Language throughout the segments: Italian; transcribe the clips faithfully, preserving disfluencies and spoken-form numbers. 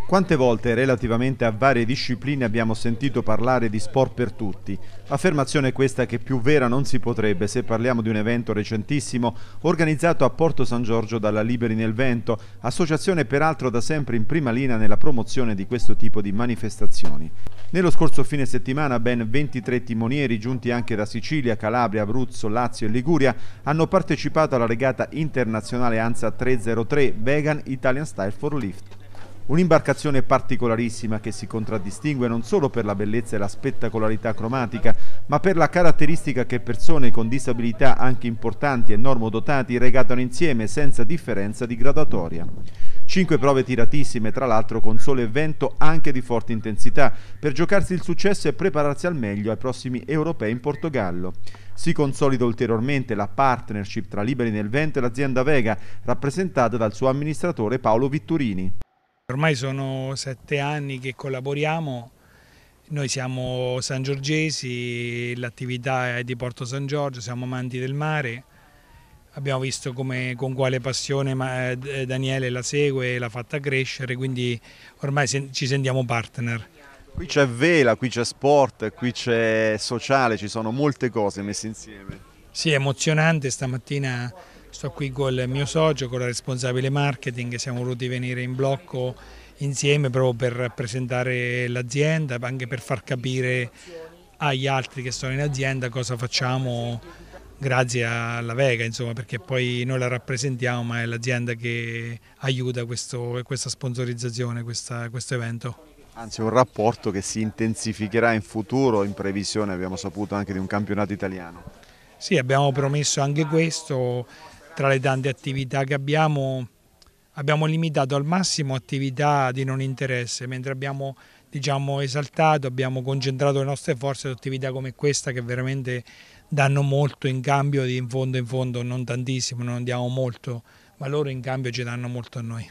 Quante volte relativamente a varie discipline abbiamo sentito parlare di sport per tutti? Affermazione questa che più vera non si potrebbe se parliamo di un evento recentissimo organizzato a Porto San Giorgio dalla Liberi nel Vento, associazione peraltro da sempre in prima linea nella promozione di questo tipo di manifestazioni. Nello scorso fine settimana ben ventitré timonieri giunti anche da Sicilia, Calabria, Abruzzo, Lazio e Liguria hanno partecipato alla regata internazionale ANSA trecentotre Vegan Italian Style for Lift. Un'imbarcazione particolarissima che si contraddistingue non solo per la bellezza e la spettacolarità cromatica, ma per la caratteristica che persone con disabilità anche importanti e normodotati regatano insieme senza differenza di graduatoria. Cinque prove tiratissime, tra l'altro con sole e vento anche di forte intensità, per giocarsi il successo e prepararsi al meglio ai prossimi europei in Portogallo. Si consolida ulteriormente la partnership tra Liberi nel Vento e l'azienda Vega, rappresentata dal suo amministratore Paolo Vitturini. Ormai sono sette anni che collaboriamo, noi siamo sangiorgesi, l'attività è di Porto San Giorgio, siamo amanti del mare, abbiamo visto come, con quale passione Daniele la segue e l'ha fatta crescere, quindi ormai ci sentiamo partner. Qui c'è vela, qui c'è sport, qui c'è sociale, ci sono molte cose messe insieme. Sì, è emozionante, stamattina sto qui con il mio socio, con la responsabile marketing, siamo voluti venire in blocco insieme proprio per presentare l'azienda, anche per far capire agli altri che sono in azienda cosa facciamo grazie alla Vega, insomma, perché poi noi la rappresentiamo, ma è l'azienda che aiuta questo, questa sponsorizzazione, questa, questo evento. Anzi, un rapporto che si intensificherà in futuro, in previsione, abbiamo saputo, anche di un campionato italiano. Sì, abbiamo promesso anche questo. Tra le tante attività che abbiamo, abbiamo limitato al massimo attività di non interesse, mentre abbiamo, diciamo, esaltato, abbiamo concentrato le nostre forze su attività come questa che veramente danno molto in cambio, di in fondo in fondo non tantissimo, non diamo molto, ma loro in cambio ci danno molto a noi.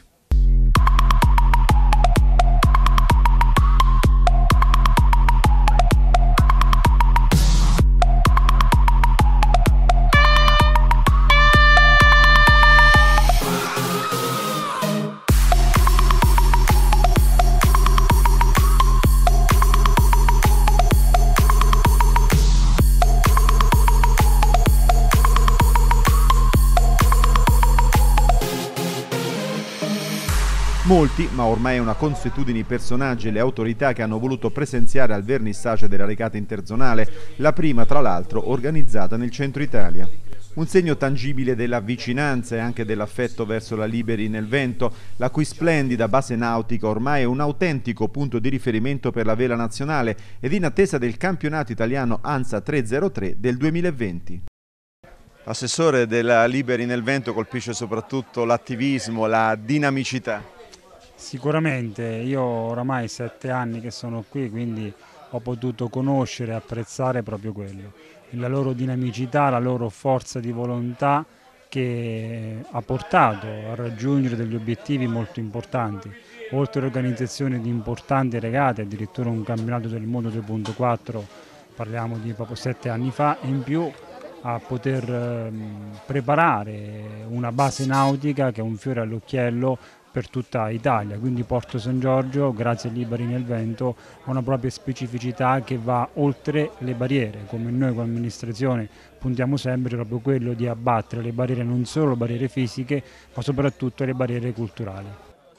Molti, ma ormai è una consuetudine, i personaggi e le autorità che hanno voluto presenziare al vernissage della regata interzonale, la prima tra l'altro organizzata nel centro Italia. Un segno tangibile della vicinanza e anche dell'affetto verso la Liberi nel Vento, la cui splendida base nautica ormai è un autentico punto di riferimento per la vela nazionale ed in attesa del campionato italiano ANSA trecentotre del duemilaventi. Assessore, della Liberi nel Vento colpisce soprattutto l'attivismo, la dinamicità. Sicuramente, io oramai sette anni che sono qui, quindi ho potuto conoscere e apprezzare proprio quello, la loro dinamicità, la loro forza di volontà che ha portato a raggiungere degli obiettivi molto importanti, oltre all'organizzazione di importanti regate, addirittura un campionato del mondo due punto quattro, parliamo di proprio sette anni fa, e in più a poter eh, preparare una base nautica che è un fiore all'occhiello per tutta Italia, quindi Porto San Giorgio, grazie a Liberi nel Vento, ha una propria specificità che va oltre le barriere, come noi come amministrazione puntiamo sempre proprio quello di abbattere le barriere, non solo le barriere fisiche, ma soprattutto le barriere culturali.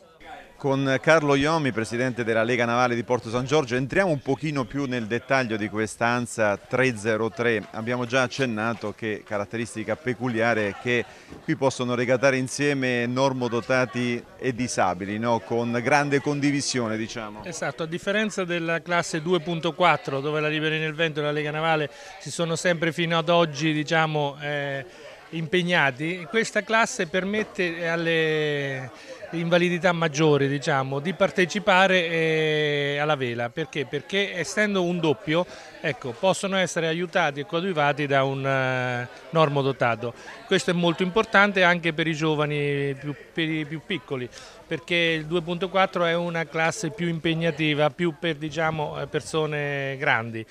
Con Carlo Iomi, presidente della Lega Navale di Porto San Giorgio, entriamo un pochino più nel dettaglio di questa ANSA trecentotre. Abbiamo già accennato che caratteristica peculiare è che qui possono regatare insieme normodotati e disabili, no? Con grande condivisione, diciamo. Esatto, a differenza della classe due punto quattro, dove la Liberi nel Vento e la Lega Navale si sono sempre fino ad oggi, diciamo, eh, impegnati, questa classe permette alle invalidità maggiori, diciamo, di partecipare eh, alla vela. Perché? Perché essendo un doppio, ecco, possono essere aiutati e coadiuvati da un uh, normodotato. Questo è molto importante anche per i giovani più, per i più piccoli, perché il due punto quattro è una classe più impegnativa, più per, diciamo, persone grandi.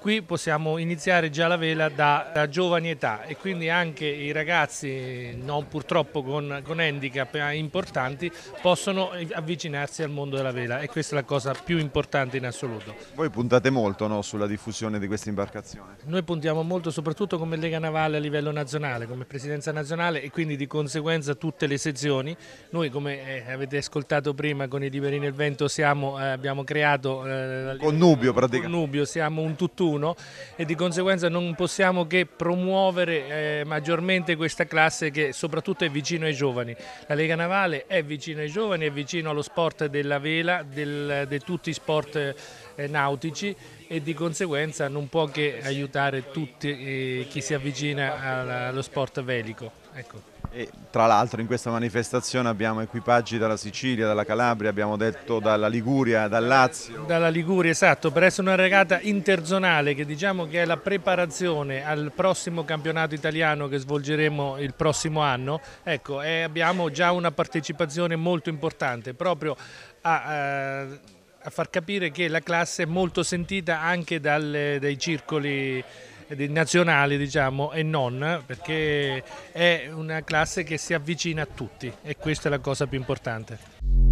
qui possiamo iniziare già la vela da, da giovani età e quindi anche i ragazzi, non purtroppo con, con handicap importanti, possono avvicinarsi al mondo della vela e questa è la cosa più importante in assoluto. Voi puntate molto, no, sulla diffusione di questa imbarcazione? Noi puntiamo molto soprattutto come Lega Navale a livello nazionale, come presidenza nazionale e quindi di conseguenza tutte le sezioni. Noi, come eh, avete ascoltato prima, con i Liberi nel Vento siamo, eh, abbiamo creato eh, connubio praticamente. Connubio, siamo un tutt'uno e di conseguenza non possiamo che promuovere eh, maggiormente questa classe che soprattutto è vicino ai giovani. La Lega Navale è vicino ai giovani, è vicino allo sport della vela, del, di tutti i sport eh, nautici e di conseguenza non può che aiutare tutti eh, chi si avvicina allo sport velico. Ecco. E tra l'altro in questa manifestazione abbiamo equipaggi dalla Sicilia, dalla Calabria, abbiamo detto dalla Liguria, dal Lazio. Dalla Liguria, esatto, per essere una regata interzonale che diciamo che è la preparazione al prossimo campionato italiano che svolgeremo il prossimo anno, ecco, e abbiamo già una partecipazione molto importante proprio a... a a far capire che la classe è molto sentita anche dal, dai circoli nazionali, diciamo, e non, perché è una classe che si avvicina a tutti e questa è la cosa più importante.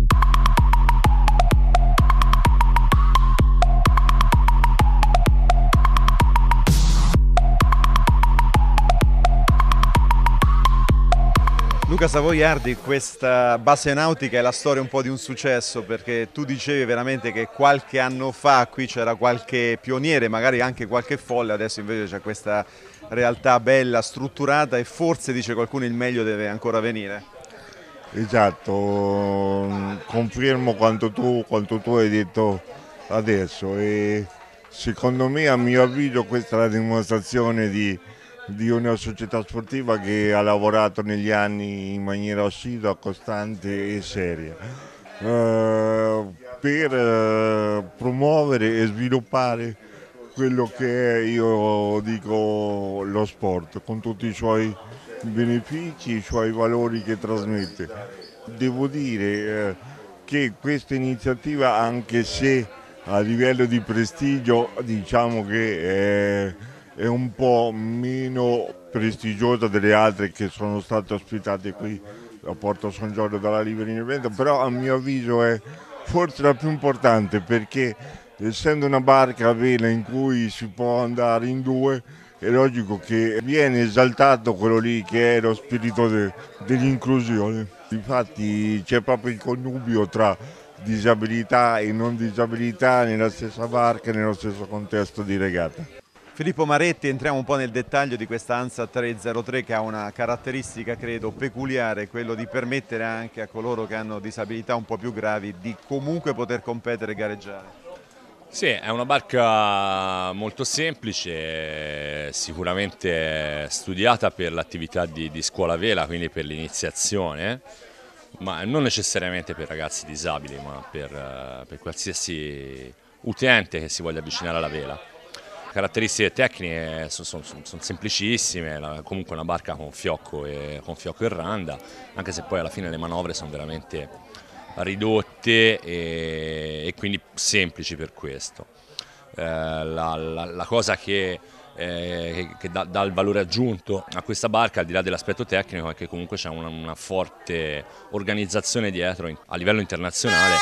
Luca Savoiardi, questa base nautica è la storia un po' di un successo, perché tu dicevi veramente che qualche anno fa qui c'era qualche pioniere, magari anche qualche folle, adesso invece c'è questa realtà bella, strutturata e forse, dice qualcuno, il meglio deve ancora venire. Esatto, confermo quanto tu, quanto tu hai detto adesso e secondo me, a mio avviso, questa è la dimostrazione di di una società sportiva che ha lavorato negli anni in maniera assidua, costante e seria eh, per eh, promuovere e sviluppare quello che è, io dico, lo sport con tutti i suoi benefici, i suoi valori che trasmette. Devo dire eh, che questa iniziativa, anche se a livello di prestigio diciamo che è è un po' meno prestigiosa delle altre che sono state ospitate qui a Porto San Giorgio dalla Liberi nel Vento, però a mio avviso è forse la più importante perché essendo una barca a vela in cui si può andare in due è logico che viene esaltato quello lì che è lo spirito de, dell'inclusione. Infatti c'è proprio il connubio tra disabilità e non disabilità nella stessa barca e nello stesso contesto di regata. Filippo Maretti, entriamo un po' nel dettaglio di questa ANSA tre zero tre che ha una caratteristica, credo, peculiare, quello di permettere anche a coloro che hanno disabilità un po' più gravi di comunque poter competere e gareggiare. Sì, è una barca molto semplice, sicuramente studiata per l'attività di, di scuola vela, quindi per l'iniziazione, ma non necessariamente per ragazzi disabili, ma per, per qualsiasi utente che si voglia avvicinare alla vela. Caratteristiche tecniche sono, sono, sono semplicissime, comunque una barca con fiocco, e, con fiocco e randa, anche se poi alla fine le manovre sono veramente ridotte e, e quindi semplici per questo. Eh, la, la, la cosa che, eh, che, che dà, dà il valore aggiunto a questa barca, al di là dell'aspetto tecnico, è che comunque c'è una, una forte organizzazione dietro in, a livello internazionale.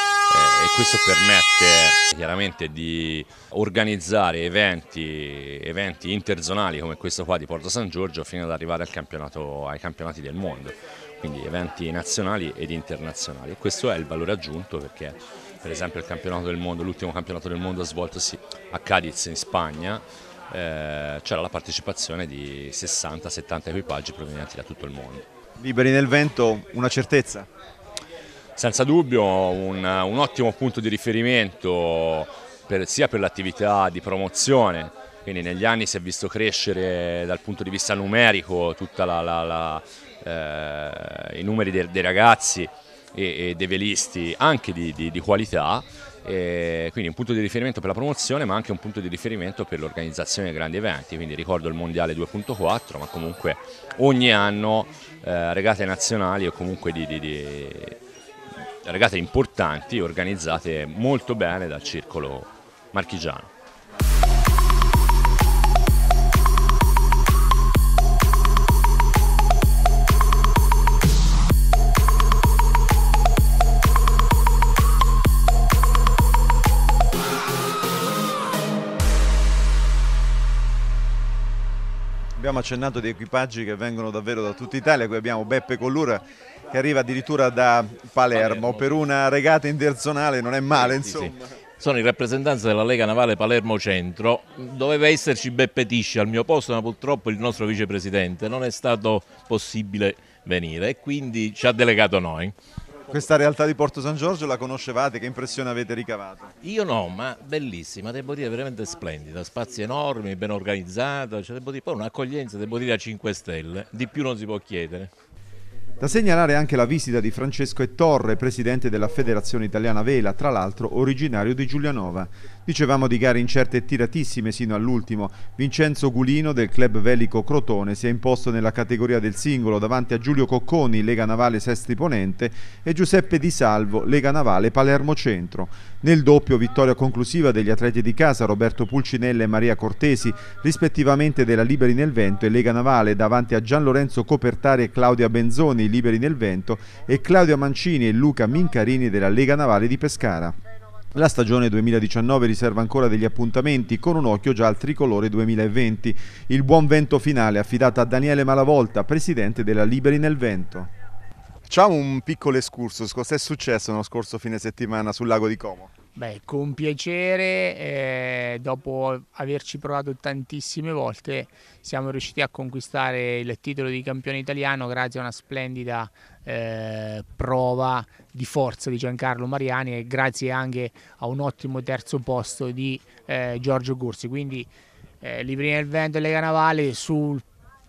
E questo permette chiaramente di organizzare eventi, eventi interzonali come questo qua di Porto San Giorgio fino ad arrivare al campionato, ai campionati del mondo, quindi eventi nazionali ed internazionali. E questo è il valore aggiunto perché per esempio il campionato del mondo, l'ultimo campionato del mondo svoltosi a Cadiz in Spagna, eh, c'era la partecipazione di sessanta settanta equipaggi provenienti da tutto il mondo. Liberi nel Vento, una certezza? Senza dubbio un, un ottimo punto di riferimento per, sia per l'attività di promozione, quindi negli anni si è visto crescere dal punto di vista numerico tutti eh, i numeri dei, dei ragazzi e, e dei velisti anche di, di, di qualità, e quindi un punto di riferimento per la promozione ma anche un punto di riferimento per l'organizzazione di grandi eventi, quindi ricordo il Mondiale due punto quattro ma comunque ogni anno eh, regate nazionali o comunque di... di, di regate importanti organizzate molto bene dal circolo marchigiano. Abbiamo accennato di equipaggi che vengono davvero da tutta Italia, qui abbiamo Beppe Collura che arriva addirittura da Palermo, per una regata interzonale non è male, insomma. Sì, sì. Sono in rappresentanza della Lega Navale Palermo Centro, doveva esserci Beppe Tisci al mio posto, ma purtroppo il nostro vicepresidente non è stato possibile venire e quindi ci ha delegato noi. Questa realtà di Porto San Giorgio la conoscevate? Che impressione avete ricavato? Io no, ma bellissima, devo dire veramente splendida, spazi enormi, ben organizzata, cioè, devo dire, poi un'accoglienza, devo dire a cinque stelle, di più non si può chiedere. Da segnalare anche la visita di Francesco Ettorre, presidente della Federazione Italiana Vela, tra l'altro originario di Giulianova. Dicevamo di gare incerte e tiratissime sino all'ultimo. Vincenzo Gulino del club velico Crotone si è imposto nella categoria del singolo davanti a Giulio Cocconi, Lega Navale Sestri Ponente, e Giuseppe Di Salvo, Lega Navale Palermo Centro. Nel doppio vittoria conclusiva degli atleti di casa Roberto Pulcinella e Maria Cortesi, rispettivamente della Liberi nel Vento e Lega Navale, davanti a Gian Lorenzo Copertari e Claudia Benzoni, Liberi nel Vento, e Claudia Mancini e Luca Mincarini della Lega Navale di Pescara. La stagione duemiladiciannove riserva ancora degli appuntamenti, con un occhio già al tricolore duemilaventi. Il buon vento finale affidato a Daniele Malavolta, presidente della Liberi nel Vento. Facciamo un piccolo excursus, cosa è successo nello scorso fine settimana sul lago di Como? Beh, con piacere, eh, dopo averci provato tantissime volte siamo riusciti a conquistare il titolo di campione italiano grazie a una splendida eh, prova di forza di Giancarlo Mariani e grazie anche a un ottimo terzo posto di eh, Giorgio Corsi. Quindi eh, Liberi nel Vento e Lega Navale su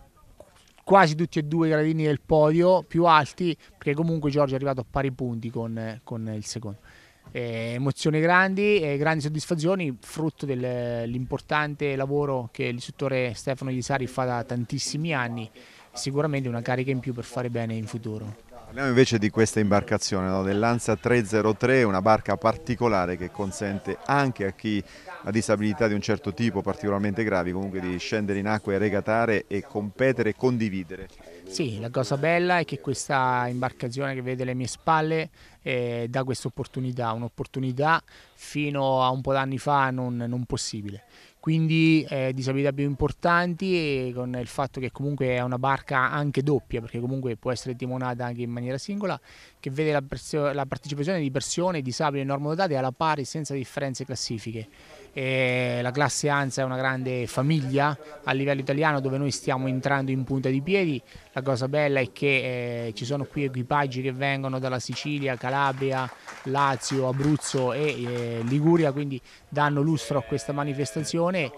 quasi tutti e due i gradini del podio più alti, perché comunque Giorgio è arrivato a pari punti con, con il secondo. Eh, emozioni grandi e grandi soddisfazioni, frutto dell'importante lavoro che l'istruttore Stefano Ghisari fa da tantissimi anni, sicuramente una carica in più per fare bene in futuro. Parliamo invece di questa imbarcazione, no? dell'Ansa trecenttre, una barca particolare che consente anche a chi ha disabilità di un certo tipo, particolarmente gravi, comunque di scendere in acqua e regatare e competere e condividere. Sì, la cosa bella è che questa imbarcazione che vede alle mie spalle eh, dà questa opportunità, un'opportunità fino a un po' d'anni fa non, non possibile. Quindi eh, disabilità più importanti, e con il fatto che comunque è una barca anche doppia, perché comunque può essere timonata anche in maniera singola, che vede la, la partecipazione di persone disabili e normodotate alla pari senza differenze classifiche. E la classe Ansa è una grande famiglia a livello italiano dove noi stiamo entrando in punta di piedi. La cosa bella è che eh, ci sono qui equipaggi che vengono dalla Sicilia, Calabria, Lazio, Abruzzo e eh, Liguria, quindi danno lustro a questa manifestazione,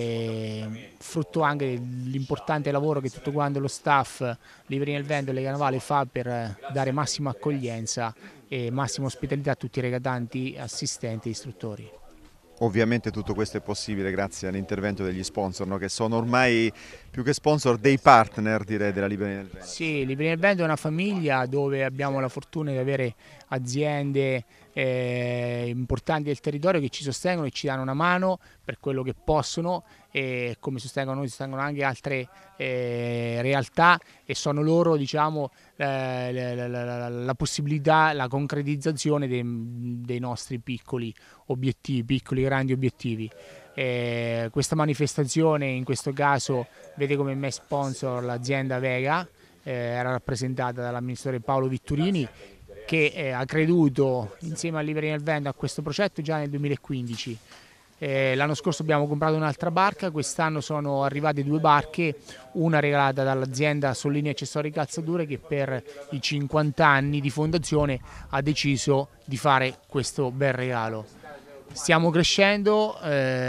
eh, frutto anche dell'importante lavoro che tutto quanto lo staff Liberi nel Vento e Lega Navale fa per dare massima accoglienza e massima ospitalità a tutti i regatanti, assistenti e istruttori. Ovviamente tutto questo è possibile grazie all'intervento degli sponsor, no? Che sono ormai più che sponsor dei partner, direi, della Liberi nel Vento. Sì, Liberi nel Vento è una famiglia dove abbiamo la fortuna di avere aziende eh, importanti del territorio che ci sostengono e ci danno una mano per quello che possono, e come sostengono noi sostengono anche altre eh, realtà, e sono loro, diciamo, eh, la, la, la, la possibilità, la concretizzazione dei, dei nostri piccoli obiettivi, piccoli grandi obiettivi. Eh, questa manifestazione in questo caso vede come me sponsor l'azienda Vega, eh, era rappresentata dall'amministratore Paolo Vitturini, che eh, ha creduto insieme a Liberi nel Vento a questo progetto già nel duemilaquindici. Eh, l'anno scorso abbiamo comprato un'altra barca, quest'anno sono arrivate due barche, una regalata dall'azienda Sollini Accessori Calzature, che per i cinquanta anni di fondazione ha deciso di fare questo bel regalo. Stiamo crescendo,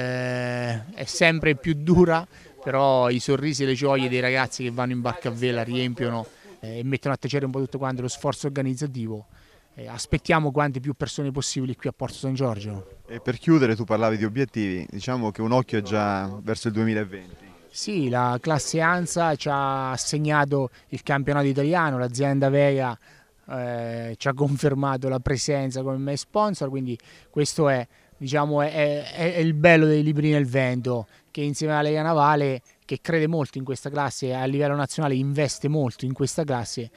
eh, è sempre più dura, però i sorrisi e le gioie dei ragazzi che vanno in barca a vela riempiono eh, e mettono a tacere un po' tutto quanto lo sforzo organizzativo. Eh, aspettiamo quante più persone possibili qui a Porto San Giorgio. E per chiudere, tu parlavi di obiettivi, diciamo che un occhio è già verso il duemilaventi. Sì, la classe Ansa ci ha assegnato il campionato italiano, l'azienda Vega eh, ci ha confermato la presenza come me sponsor, quindi questo è, diciamo, è, è, è il bello dei Liberi nel Vento, che insieme alla Lega Navale, che crede molto in questa classe, a livello nazionale investe molto in questa classe,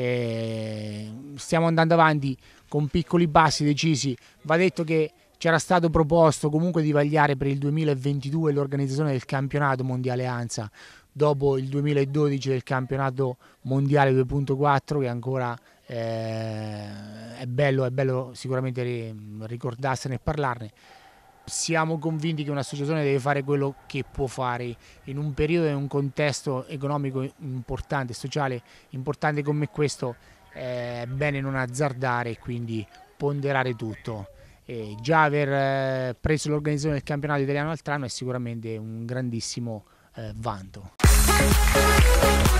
eh, stiamo andando avanti con piccoli passi decisi. Va detto che c'era stato proposto comunque di vagliare per il duemilaventidue l'organizzazione del campionato mondiale Ansa, dopo il duemiladodici del campionato mondiale due punto quattro, che ancora eh, è bello, è bello sicuramente ricordarsene e parlarne. Siamo convinti che un'associazione deve fare quello che può fare in un periodo e in un contesto economico importante, sociale importante come questo. È bene non azzardare e quindi ponderare tutto. E già aver preso l'organizzazione del campionato italiano l'altro anno è sicuramente un grandissimo eh, vanto.